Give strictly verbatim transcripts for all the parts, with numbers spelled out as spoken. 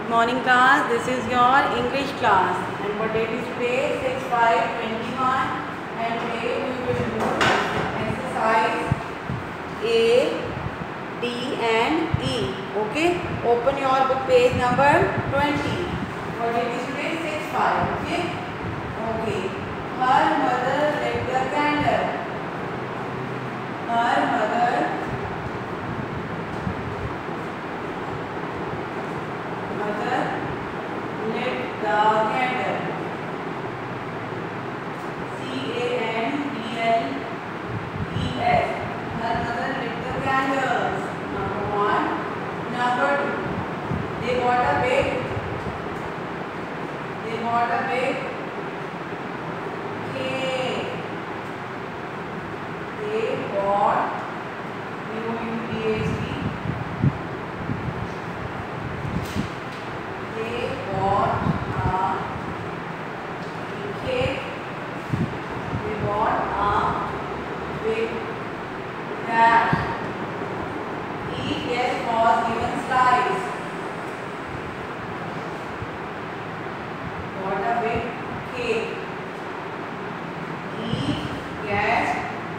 Morning class, this is your English class and what date is today? six five twenty-one and today we will do exercise A, D and E. Okay, open your book page number twenty. What date is today? six five. Okay, okay. Her mother lit the candle. Her mother mother lit the candle. C A N D L E S. Her mother lit the candles. Number one. Number two. They got a big. They got a big cake. They got U U T H T. They bought a cake. They bought a big dash. Each guest was given slice. Bought a big cake. Each guest,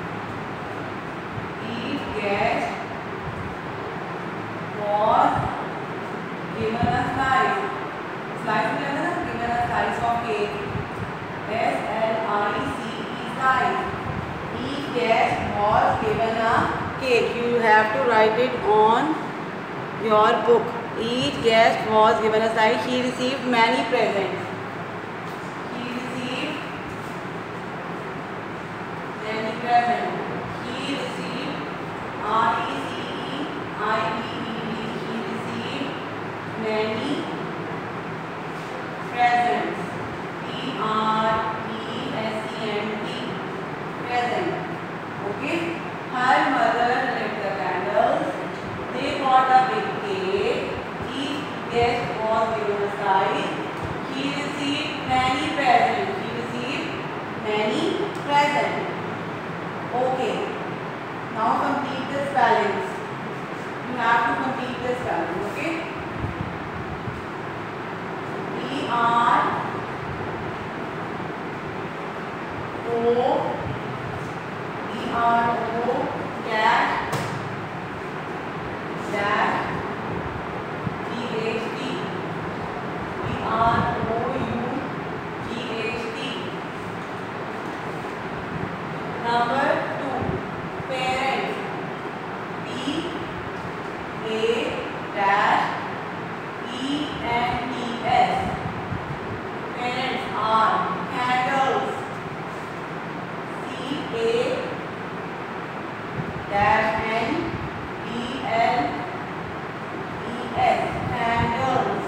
each guest was given a slice. Slice means given a slice of cake. S L I C E slice. Each guest was given a cake. You have to write it on your book. Each guest was given a slice. He received many presents. He received many presents. He received R E C E I E E D. He received many presents. P R E S E N T. Present. Okay. Her mother lit the candles. They bought a big cake. Each guest was given a slice. He received many presents. He received many presents. Okay. Now complete the spellings. You have to complete the spelling. Okay. B R O B R O dash dash T H T B R O U G H T. Number two, parents. P A dash E N T S. Parents are candles. C A dash N D L E S. Candles.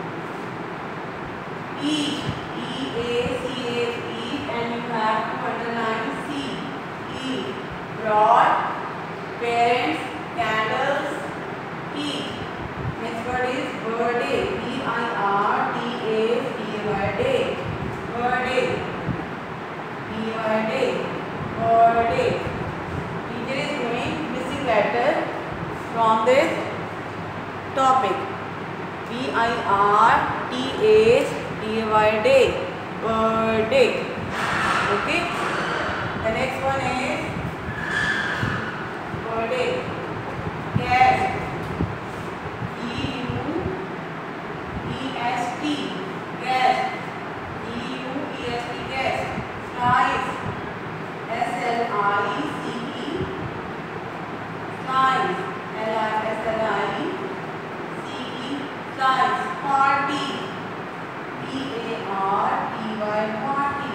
Each. E A C H. Each, and you have to underline C. E. Brought. Parents. Candles. Each. Next word is birthday. B I R T A D Y day. Birthday. D Y day. Birthday. Teacher is doing missing letter from this topic. B I R T A D Y day. Birthday. Okay. The next one is birthday. Guest. E U E S T. Guest. E U E S T. Guest. Slice. S L I C E. Slice. L I S L I C E. Slice. Party. P A R T Y. Party.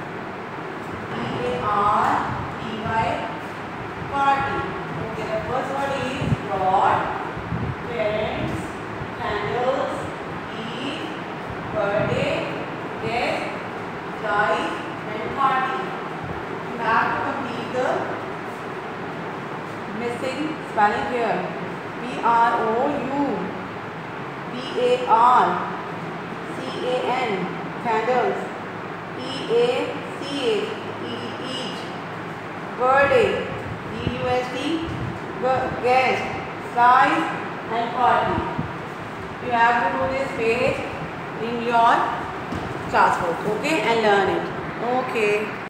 P A R T Y. Party. Okay, the first one is brought. Parents. Candles. Eat. Birthday. Guest. Slice. And party. You have to complete the missing spelling here. P R O U P A R C A N. Candles. E A C H. E each. Birthday. B U S T. Guest. Size and party. You have to do this page in your classwork, okay, and learn it. Okay.